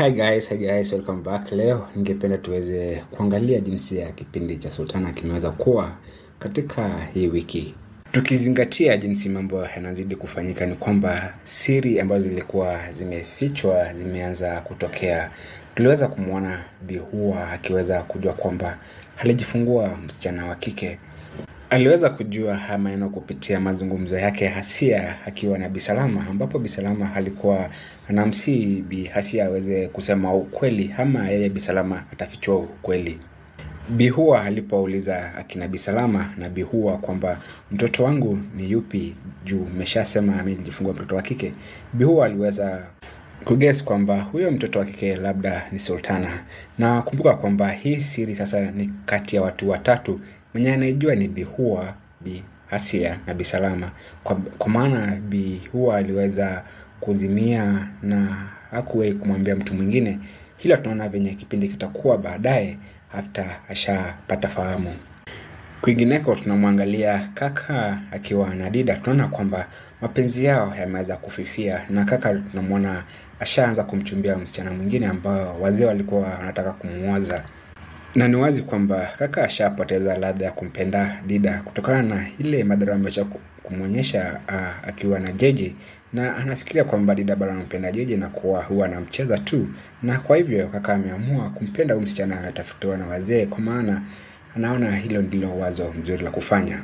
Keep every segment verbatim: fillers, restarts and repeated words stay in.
Hi guys, hi guys, welcome back. Leo ningependa tuweze kuangalia jinsi ya kipindi cha Sultana kimeweza kuwa katika hii wiki. Tukizingatia jinsi mambo yanazidi kufanyika ni kwamba siri ambazo zilikuwa zimefichwa zimeanza kutokea. Tuliweza kumuona Bi Hua akiweza kujua kwamba alijifungua msichana wa kike. Aliweza kujua haya maneno kupitia mazungumzo yake Hasia akiwa na Bi Salama, ambapo Bi Salama alikuwa anamsihi Bi Hasia aweze kusema ukweli ama yeye Bi Salama atafichua ukweli. Bi Hua alipouliza akina Bi Salama na Bi Hua kwamba mtoto wangu ni yupi juu mmeshasema amejifungua mtoto wa kike, Bi Hua aliweza kuguess kwamba huyo mtoto wa kike labda ni Sultana. Na kumbuka kwamba hii siri sasa ni kati ya watu watatu. Mwenye anayejua ni Bi Hua, Bi Hasia na Bi Salama. Kwa, kwa maana Bi Hua aliweza kuzimia na hakuwahi kumwambia mtu mwingine. Hilo tunaona venye kipindi kitakuwa baadaye after ashapata fahamu. Kwingineko tunamwangalia kaka akiwa na Dida. Tunaona kwamba mapenzi yao yameweza kufifia na kaka tunamwona ashaanza kumchumbia msichana mwingine ambao wazee walikuwa wanataka kumuoza. Na ni wazi kwamba kaka ashapoteza ladha ya kumpenda Dida kutokana na ile madhara ambayo kumuonyesha uh, akiwa na Jeje, na anafikiria kwamba Dida bado anampenda Jeje na kuwa huwa anamcheza tu, na kwa hivyo kaka ameamua kumpenda huyu msichana atafutiwa na wazee kwa maana anaona hilo ndilo wazo mzuri la kufanya.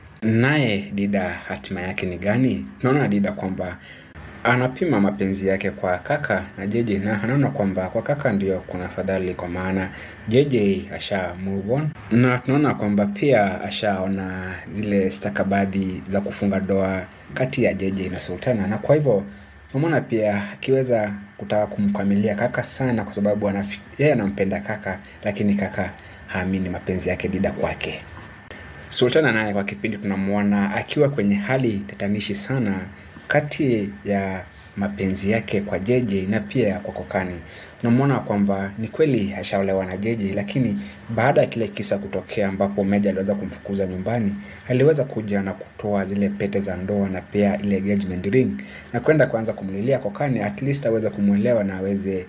Naye Dida hatima yake ni gani? Tunaona Dida kwamba anapima mapenzi yake kwa kaka na Jeje, na anaona kwamba kwa kaka ndio kuna fadhali kwa maana Jeje asha move on, na tunaona kwamba pia ashaona zile stakabadhi za kufunga doa kati ya Jeje na Sultana, na kwa hivyo tunaona pia akiweza kutaka kumkamilia kaka sana kwa sababu yeye anampenda kaka, lakini kaka haamini mapenzi yake Dida kwake. Sultana naye kwa kipindi tunamuona akiwa kwenye hali tatanishi sana kati ya mapenzi yake kwa Jeje na pia kwa kokani. Tunamuona kwamba ni kweli ashaolewa na Jeje, lakini baada ya kile kisa kutokea ambapo Meja aliweza kumfukuza nyumbani, aliweza kuja na kutoa zile pete za ndoa na pia ile engagement ring na kwenda kuanza kumlilia kokani at least aweze kumuelewa na aweze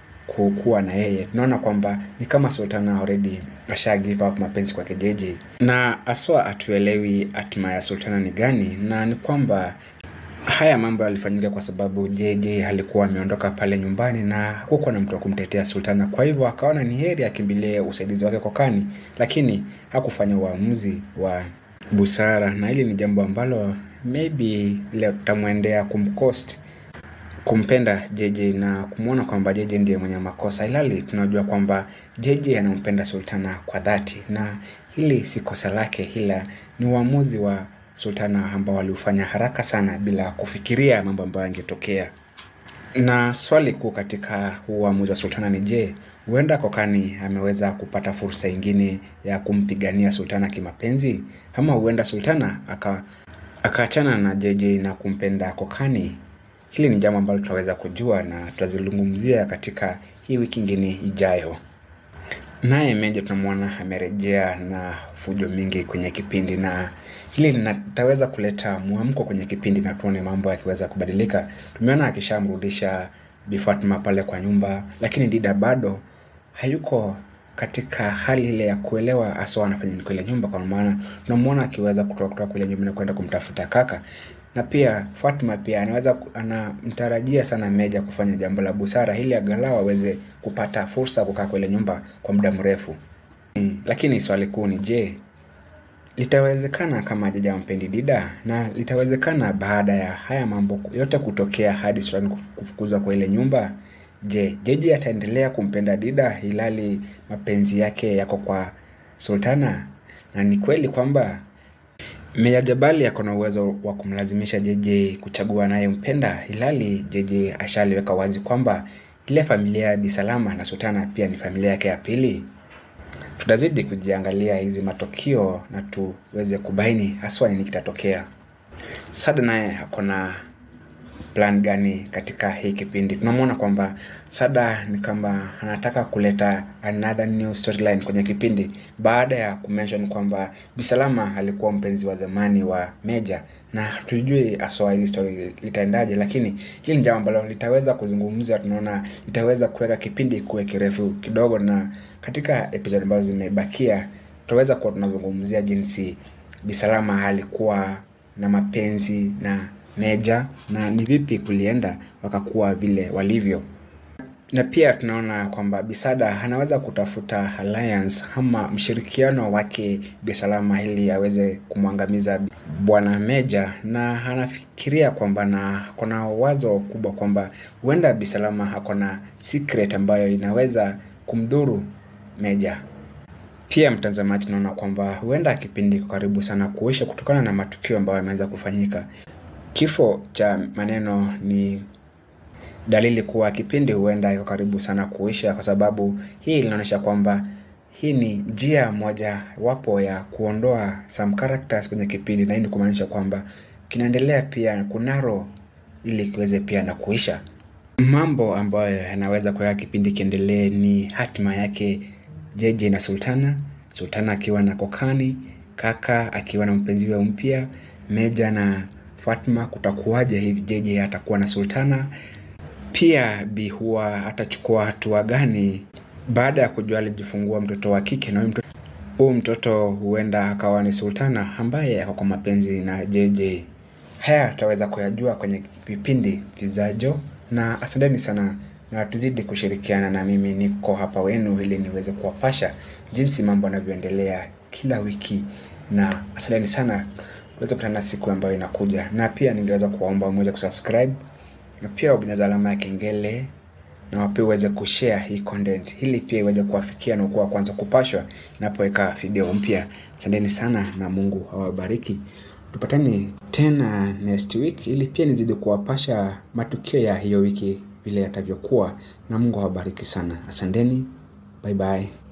kuwa na yeye. Tunaona kwamba ni kama Sultana already asha give up mapenzi kwa Jeje, na aswa atuelewi hatima ya Sultana ni gani, na ni kwamba haya mambo yalifanyika kwa sababu Jeje alikuwa ameondoka pale nyumbani na hakukuwa na mtu wa kumtetea Sultana, kwa hivyo akaona ni heri akimbilie usaidizi wake kokani, lakini hakufanya uamuzi wa busara, na hili ni jambo ambalo maybe leo tamuendea kumcost kumpenda Jeje na kumuona kwamba Jeje ndiye mwenye makosa, ilali tunajua kwamba Jeje anampenda Sultana kwa dhati, na hili si kosa lake, ila ni uamuzi wa Sultana ambao waliufanya haraka sana bila kufikiria mambo ambayo yangetokea. Na swali kuu katika uamuzi wa Sultana ni je, huenda kokani ameweza kupata fursa nyingine ya kumpigania Sultana kimapenzi, ama huenda Sultana aka akaachana na Jeje na kumpenda kokani? Hili ni jambo ambalo tutaweza kujua na tutazungumzia katika hii wiki nyingine ijayo. Naye Meja tunamuona amerejea na fujo mingi kwenye kipindi, na hili linataweza kuleta muamko kwenye kipindi na tuone mambo yakiweza kubadilika. Tumeona akishamrudisha Bi Fatma pale kwa nyumba, lakini Dida bado hayuko katika hali ile ya kuelewa aswa anafanya nini kule nyumba, kwa maana tunamuona akiweza kutoka kutoka kule nyumba na kwenda kumtafuta kaka. Na pia Fatma pia anaweza anamtarajia sana Meja kufanya jambo la busara ili angalau aweze kupata fursa kukaa kule nyumba kwa muda mrefu. Lakini swali kuu ni je, litawezekana kama Jeje ampendi Dida? Na litawezekana baada ya haya mambo yote kutokea hadi Sultana kufukuzwa kwa ile nyumba? Je, Jeje ataendelea kumpenda Dida ilali mapenzi yake yako kwa Sultana? Na ni kweli kwamba Meja Jabali yako na uwezo wa kumlazimisha Jeje kuchagua naye mpenda, ilali Jeje ashaliweka wazi kwamba ile familia ya Bi Salama na Sultana pia ni familia yake ya pili? Tutazidi kujiangalia hizi matokeo na tuweze kubaini haswa nini kitatokea. Sada naye hakuna plan gani katika hii kipindi. Tunamwona kwamba Sada ni kama anataka kuleta another new storyline kwenye kipindi baada ya kumention kwamba Bisalama alikuwa mpenzi wa zamani wa Meja, na hatujui aswa hili story litaendaje, lakini hili ni jambo ambalo litaweza kuzungumzwa. Tunaona litaweza kuweka kipindi kuwe kirefu kidogo, na katika episode ambazo zimebakia tutaweza kuwa tunazungumzia jinsi Bisalama alikuwa na mapenzi na Meja na ni vipi kulienda wakakuwa vile walivyo. Na pia tunaona kwamba Bisada anaweza kutafuta alliance ama mshirikiano wake Bisalama ili aweze kumwangamiza bwana Meja, na anafikiria kwamba na kuna wazo kubwa kwamba huenda Bisalama hakona secret ambayo inaweza kumdhuru Meja. Pia mtazamaji, tunaona kwamba huenda kipindi karibu sana kuisha kutokana na matukio ambayo yameanza kufanyika. Kifo cha Maneno ni dalili kuwa kipindi huenda iko karibu sana kuisha, kwa sababu hii inaonyesha kwamba hii ni njia moja wapo ya kuondoa some characters kwenye kipindi, na hii ni kumaanisha kwamba kinaendelea pia kunaro ili kiweze pia na kuisha. Mambo ambayo yanaweza kuweka kipindi kiendelee ni hatima yake J J na Sultana, Sultana akiwa na Kokani, Kaka akiwa na mpenzi wake mpya, Meja na Fatma kutakuwaje hivi, J J atakuwa na Sultana. Pia Bi huwa atachukua hatua gani baada ya kujua alijifungua mtoto wa kike, na mtoto huyu mtoto huenda akawa ni Sultana ambaye ako kwa mapenzi na J J. Haya tutaweza kuyajua kwenye vipindi vizajo, na asanteni sana na tuzidi kushirikiana na mimi niko hapa wenu ili niweze kuwapasha jinsi mambo yanavyoendelea kila wiki, na asanteni sana. Tuweze kutana siku ambayo inakuja, na pia ningeweza kuwaomba muweze kusubscribe na pia ubonyeza alama ya kengele, na pia uweze kushare hii content ili pia iweze kuwafikia na kuwa kwanza kupashwa ninapoweka video mpya. Asanteni sana na Mungu awabariki. Tupatane tena next week ili pia nizidi kuwapasha matukio ya hiyo wiki vile yatavyokuwa, na Mungu awabariki sana. Asanteni. Bye bye.